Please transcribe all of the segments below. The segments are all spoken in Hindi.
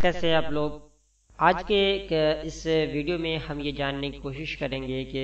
कैसे हैं आप लोग। आज के इस वीडियो में हम ये जानने की कोशिश करेंगे कि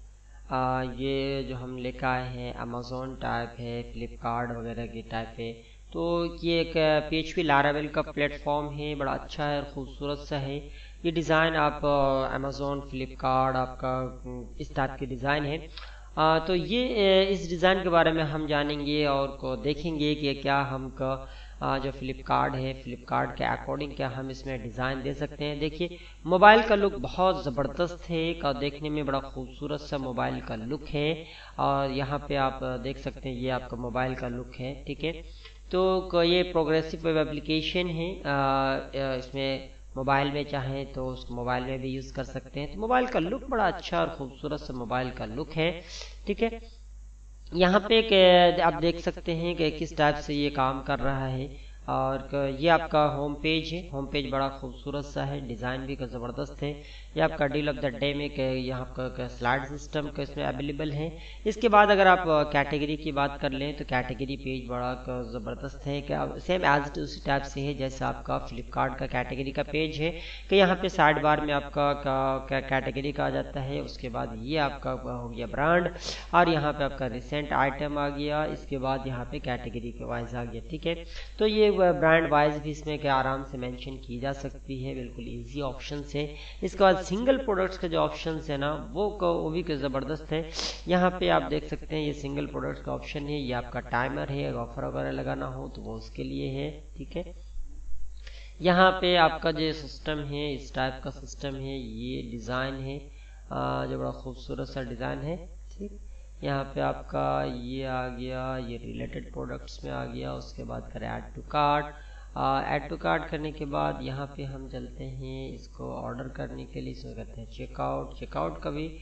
ये जो हम लेकर आए हैं अमेज़ॉन टाइप है, फ्लिपकार्ट वगैरह की टाइप है। तो ये एक PHP लारावेल का प्लेटफॉर्म है, बड़ा अच्छा है और ख़ूबसूरत सा है। ये डिज़ाइन आप अमेज़ॉन फ्लिपकार्ट आपका इस टाइप के डिज़ाइन है। तो ये इस डिज़ाइन के बारे में हम जानेंगे और को देखेंगे कि क्या हम जो फ्लिपकार्ट है, फ्लिपकार्ट के अकॉर्डिंग क्या हम इसमें डिज़ाइन दे सकते हैं। देखिए मोबाइल का लुक बहुत ज़बरदस्त है और देखने में बड़ा खूबसूरत सा मोबाइल का लुक है। और यहाँ पे आप देख सकते हैं ये आपका मोबाइल का लुक है, ठीक है। तो ये प्रोग्रेसिव वेब एप्लीकेशन है। इसमें मोबाइल में चाहें तो उस मोबाइल में भी यूज़ कर सकते हैं। तो मोबाइल का लुक बड़ा अच्छा और खूबसूरत सा मोबाइल का लुक है, ठीक है। यहाँ पे आप देख सकते हैं कि किस टाइप से ये काम कर रहा है। और ये आपका होम पेज है। होम पेज बड़ा खूबसूरत सा है, डिज़ाइन भी ज़बरदस्त है। ये आपका डील ऑफ द डे में यहाँ का स्लाइड सिस्टम का इसमें अवेलेबल है। इसके बाद अगर आप कैटेगरी की बात कर लें तो कैटेगरी पेज बड़ा ज़बरदस्त है, क्या सेम एज उसी टाइप से है जैसे आपका फ्लिपकार्ट का कैटेगरी का पेज है कि यहाँ पे साइड बार में आपका कैटेगरी का आ जाता है। उसके बाद ये आपका हो गया ब्रांड और यहाँ पे आपका रिसेंट आइटम आ गया। इसके बाद यहाँ पे कैटेगरी के वाइज आ गया, ठीक है। तो ये ब्रांड वाइज भी इसमें क्या आराम से मेंशन की जा सकती है, बिल्कुल इजी ऑप्शन है। इसके बाद सिंगल प्रोडक्ट्स के जो ऑप्शन है ना वो भी ज़बरदस्त है। यहाँ पे आप देख सकते हैं ये सिंगल प्रोडक्ट्स का ऑप्शन है। ये आपका टाइमर है, अगर ऑफर वगैरह लगाना हो तो वो उसके लिए है, ठीक है। यहाँ पे आपका जो सिस्टम है इस टाइप का सिस्टम है, ये डिज़ाइन है जो बड़ा खूबसूरत सा डिज़ाइन है, ठीक। यहाँ पे आपका ये आ गया, ये रिलेटेड प्रोडक्ट्स में आ गया। उसके बाद करें add to cart. Add to cart करने के बाद यहाँ पे हम चलते हैं इसको ऑर्डर करने के लिए, इसमें कहते हैं चेकआउट। चेकआउट का भी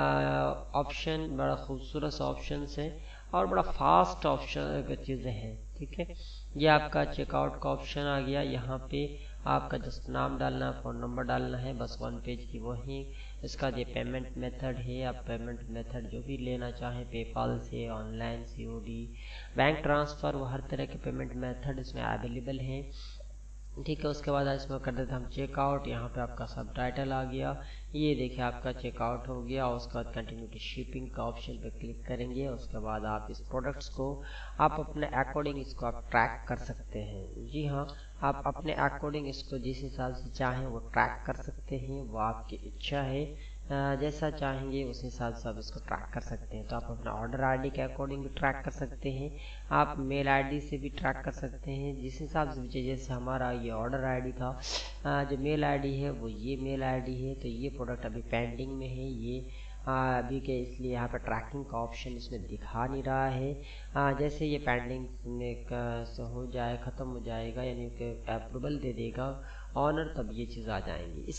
ऑप्शन बड़ा खूबसूरत सा ऑप्शन है और बड़ा फास्ट ऑप्शन चीज़ें हैं, ठीक है। ये आपका चेकआउट का ऑप्शन आ गया। यहाँ पे आपका जस्ट नाम डालना, फ़ोन नंबर डालना है, बस वन पेज की वही। इसका ये पेमेंट मेथड है, आप पेमेंट मेथड जो भी लेना चाहें, पेपाल से, ऑनलाइन, COD, बैंक ट्रांसफ़र, वो हर तरह के पेमेंट मेथड इसमें अवेलेबल हैं, ठीक है। उसके बाद इसमें कर देते हम चेकआउट। यहाँ पे आपका सब टाइटल आ गया। ये देखिए आपका चेकआउट हो गया। उसके बाद कंटिन्यू टू शिपिंग का ऑप्शन पे क्लिक करेंगे। उसके बाद आप इस प्रोडक्ट्स को आप अपने अकॉर्डिंग इसको आप ट्रैक कर सकते हैं। जी हाँ, आप अपने अकॉर्डिंग इसको जिस हिसाब से चाहें वो ट्रैक कर सकते हैं, वो आपकी इच्छा है। जैसा चाहेंगे उस हिसाब से आप इसको ट्रैक कर सकते हैं। तो आप अपना ऑर्डर ID के अकॉर्डिंग भी ट्रैक कर सकते हैं, आप मेल ID से भी ट्रैक कर सकते हैं, जिस हिसाब से। जैसे हमारा ये ऑर्डर ID था, जो मेल ID है वो ये मेल ID है। तो ये प्रोडक्ट अभी पेंडिंग में है, ये अभी के, इसलिए यहाँ पर ट्रैकिंग का ऑप्शन इसमें दिखा नहीं रहा है। जैसे ये पेंडिंग में हो जाए, ख़त्म हो जाएगा, यानी कि अप्रूवल दे देगा ऑनर, तब ये चीज़ आ जाएंगी।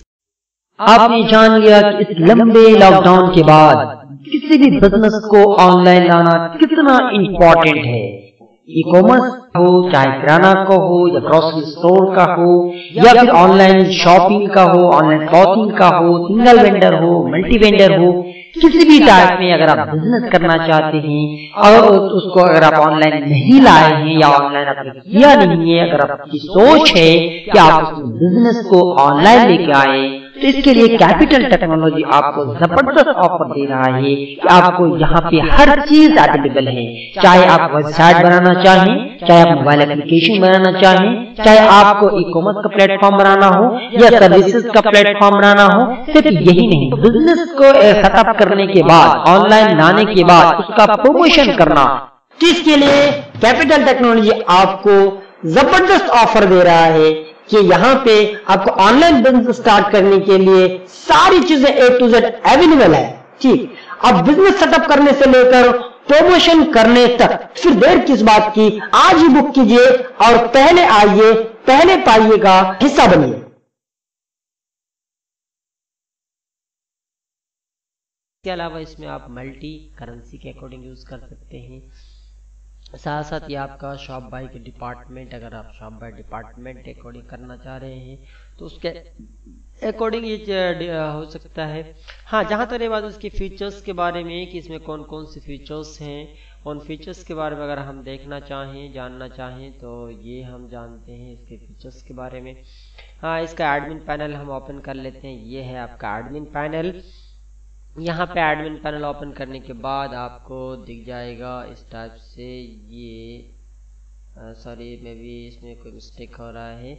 आपने जान लिया कि इस लंबे लॉकडाउन के बाद किसी भी बिजनेस को ऑनलाइन लाना कितना इम्पोर्टेंट है। ई कॉमर्स हो, चाहे किराना का हो या ग्रोसरी स्टोर का हो या फिर ऑनलाइन शॉपिंग का हो, ऑनलाइन क्लॉथिंग का हो, सिंगल वेंडर हो, मल्टी वेंडर हो, किसी भी टाइप में अगर आप बिजनेस करना चाहते हैं और उसको अगर आप ऑनलाइन नहीं लाए हैं या ऑनलाइन आपने किया नहीं है, अगर आपकी सोच है कि आप उस बिजनेस को ऑनलाइन लेके आए, तो इसके लिए कैपिटल टेक्नोलॉजी आपको जबरदस्त ऑफर दे रहा है कि आपको यहाँ पे हर चीज अवेलेबल है। चाहे आप वेबसाइट बनाना चाहें, चाहे आप मोबाइल एप्लीकेशन बनाना चाहें, चाहे आपको ई कॉमर्स का प्लेटफॉर्म बनाना हो या सर्विसेज का प्लेटफॉर्म बनाना हो, सिर्फ यही नहीं, बिजनेस को सेटअप करने के बाद, ऑनलाइन लाने के बाद उसका प्रमोशन करना, जिसके लिए कैपिटल टेक्नोलॉजी आपको जबरदस्त ऑफर दे रहा है कि यहाँ पे आपको ऑनलाइन बिजनेस स्टार्ट करने के लिए सारी चीजें A to Z अवेलेबल है, ठीक। अब बिजनेस सेटअप करने से लेकर प्रमोशन करने तक फिर देर किस बात की, आज ही बुक कीजिए और पहले आइए, पहले पाइएगा, हिस्सा बनिए। इसके अलावा इसमें आप मल्टी करेंसी के अकॉर्डिंग यूज कर सकते हैं। साथ साथ ये आपका शॉप बाय के डिपार्टमेंट, अगर आप शॉप बाय डिपार्टमेंट के अकॉर्डिंग करना चाह रहे हैं तो उसके अकॉर्डिंग ये हो सकता है। हाँ, जहाँ तक बात उसके फीचर्स के बारे में कि इसमें कौन कौन से फीचर्स हैं उन फीचर्स के बारे में अगर हम देखना चाहें, जानना चाहें, तो ये हम जानते हैं इसके फीचर्स के बारे में। हाँ, इसका एडमिन पैनल हम ओपन कर लेते हैं। ये है आपका एडमिन पैनल। यहाँ पे एडमिन पैनल ओपन करने के बाद आपको दिख जाएगा इस टाइप से। ये सॉरी, मे बी इसमें कोई मिस्टेक हो रहा है।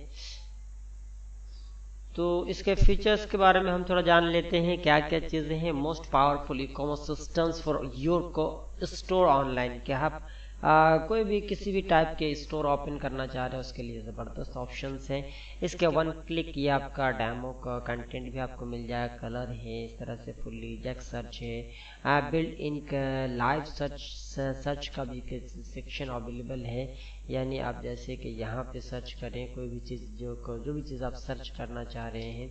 तो इसके फीचर्स के बारे में हम थोड़ा जान लेते हैं, क्या क्या चीज़ें हैं। Most powerful e commerce systems for your store online. क्या आप कोई भी किसी भी टाइप के स्टोर ओपन करना चाह रहे हैं, उसके लिए ज़बरदस्त ऑप्शंस हैं। इसके वन क्लिक ये आपका डेमो का कंटेंट भी आपको मिल जाएगा, कलर है, इस तरह से फुल्ली जैक सर्च है, बिल्ड इन लाइव सर्च का भी सेक्शन अवेलेबल है। यानी आप जैसे कि यहाँ पे सर्च करें कोई भी चीज़, जो भी चीज़ आप सर्च करना चाह रहे हैं,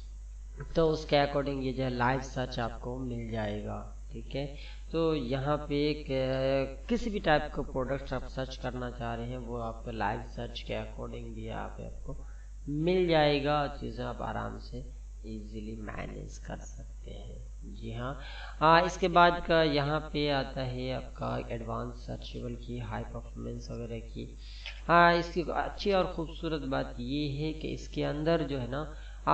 तो उसके अकॉर्डिंग ये जो है लाइव सर्च आपको मिल जाएगा। ठीक है, तो यहाँ पे किसी भी टाइप का प्रोडक्ट आप सर्च करना चाह रहे हैं, वो आपको लाइव सर्च के अकॉर्डिंग भी आपको मिल जाएगा। चीज़ें आप आराम से इजीली मैनेज कर सकते हैं। जी हाँ, इसके बाद का यहाँ पे आता है आपका एडवांस सर्चेबल की, हाई परफॉर्मेंस वगैरह की। हाँ, इसकी अच्छी और ख़ूबसूरत बात ये है कि इसके अंदर जो है ना,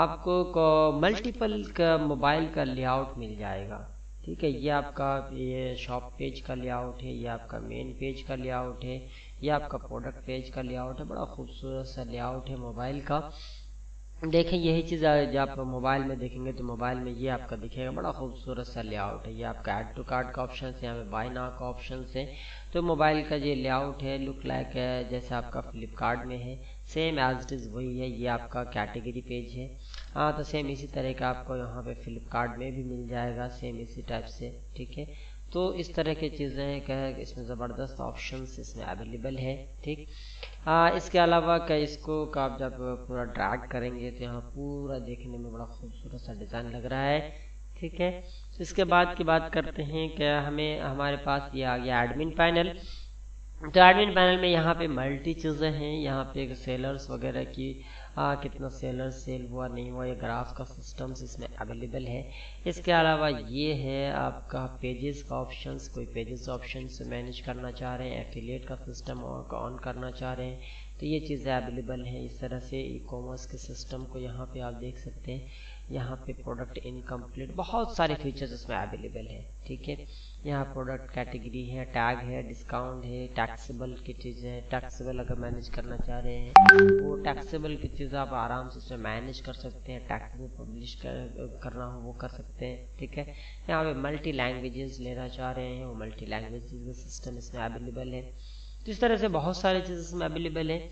आपको मल्टीपल का मोबाइल का लेआउट मिल जाएगा। ठीक है, ये आपका ये शॉप पेज का लेआउट है, ये आपका मेन पेज का लेआउट है, ये आपका प्रोडक्ट पेज का लेआउट है। बड़ा खूबसूरत सा लेआउट है मोबाइल का। देखें, यही चीज़ जब आप मोबाइल में देखेंगे तो मोबाइल में ये आपका दिखेगा, बड़ा खूबसूरत सा लेआउट है। ये आपका ऐड टू कार्ट का ऑप्शन है, यहाँ पे बाय नाउ का ऑप्शन है। तो मोबाइल का ये लेआउट है, लुक लाइक है जैसे आपका फ्लिपकार्ट में है, सेम एज इट इज़ वही है। ये आपका कैटेगरी पेज है। हाँ, तो सेम इसी तरह का आपको यहाँ पे फ्लिपकार्ट में भी मिल जाएगा, सेम इसी टाइप से। ठीक है, तो इस तरह की चीज़ें क्या है, इसमें ज़बरदस्त ऑप्शंस इसमें अवेलेबल है। ठीक, इसके अलावा क्या, इसको का आप जब पूरा ड्रैग करेंगे तो यहाँ पूरा देखने में बड़ा खूबसूरत सा डिज़ाइन लग रहा है। ठीक है, इसके बाद की बात करते हैं क्या, हमें हमारे पास ये आ गया एडमिन पैनल। तो एडमिन पैनल में यहाँ पे मल्टी चीज़ें हैं। यहाँ पे सेलर्स वगैरह की कितना सेलर सेल हुआ नहीं हुआ, ये ग्राफ का सिस्टम्स इसमें अवेलेबल है। इसके अलावा ये है आपका पेजेस का ऑप्शंस, कोई पेजेस ऑप्शंस मैनेज करना चाह रहे हैं, एफिलिएट का सिस्टम ऑन करना चाह रहे हैं, तो ये चीज़ें अवेलेबल हैं। इस तरह से ई कॉमर्स के सिस्टम को यहाँ पे आप देख सकते हैं। यहाँ पे प्रोडक्ट इनकम्प्लीट, बहुत सारे फीचर्स इसमें अवेलेबल है। ठीक है, यहाँ प्रोडक्ट कैटेगरी है, टैग है, डिस्काउंट है, टैक्सेबल की चीज़ें हैं। टैक्सेबल अगर मैनेज करना चाह रहे हैं, वो टैक्सेबल की चीज़ आप आराम से इसमें मैनेज कर सकते हैं। टैक्सेबल पब्लिश करना हो वो कर सकते हैं। ठीक है, यहाँ पे मल्टी लैंग्वेजेस लेना चाह रहे हैं, वो मल्टी लैंग्वेजेस का सिस्टम इसमें अवेलेबल है। तो इस तरह से बहुत सारी चीज़ें इसमें अवेलेबल है।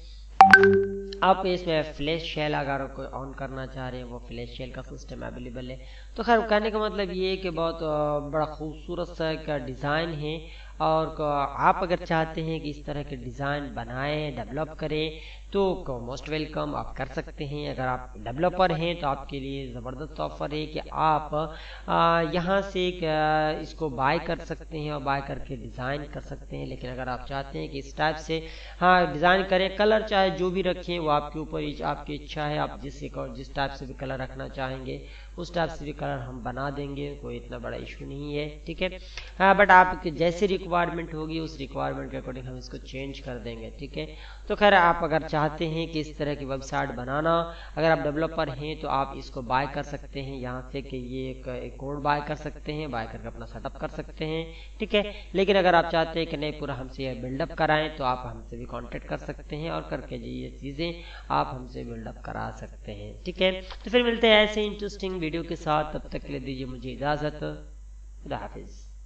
आप इसमें फ्लैश शेल अगर कोई ऑन करना चाह रहे हैं, वो फ्लैश शेल का सिस्टम अवेलेबल है। तो खैर, कहने का मतलब ये है कि बहुत बड़ा खूबसूरत सा का डिज़ाइन है। और आप अगर चाहते हैं कि इस तरह के डिज़ाइन बनाएं, डेवलप करें, तो मोस्ट वेलकम, आप कर सकते हैं। अगर आप डेवलपर हैं तो आपके लिए ज़बरदस्त ऑफर है कि आप यहाँ से इसको बाय कर सकते हैं और बाय करके डिज़ाइन कर सकते हैं। लेकिन अगर आप चाहते हैं कि इस टाइप से डिज़ाइन करें, कलर चाहे जो भी रखें वो आपके ऊपर, आपकी इच्छा है। आप जिस टाइप से भी कलर रखना चाहेंगे उस टाइप से भी कलर हम बना देंगे, कोई इतना बड़ा इशू नहीं है। ठीक है, बट आपकी जैसे रिक्वायरमेंट होगी उस रिक्वायरमेंट के अकॉर्डिंग हम इसको चेंज कर देंगे। ठीक है, तो खैर, आप अगर चाहते हैं कि इस तरह की वेबसाइट बनाना, अगर आप डेवलपर हैं तो आप इसको बाय कर सकते हैं यहाँ से, कि ये एक कोड बाय कर सकते हैं, बाय करके अपना सेटअप कर सकते हैं। ठीक है, लेकिन अगर आप चाहते हैं कि नहीं पूरा हमसे ये बिल्डअप कराएं, तो आप हमसे भी कॉन्टेक्ट कर सकते हैं और करके ये चीज़ें आप हमसे बिल्डअप करा सकते हैं। ठीक है, तो फिर मिलते हैं ऐसे इंटरेस्टिंग वीडियो के साथ। तब तक के लिए दीजिए मुझे इजाज़त। खुदा हाफिज़।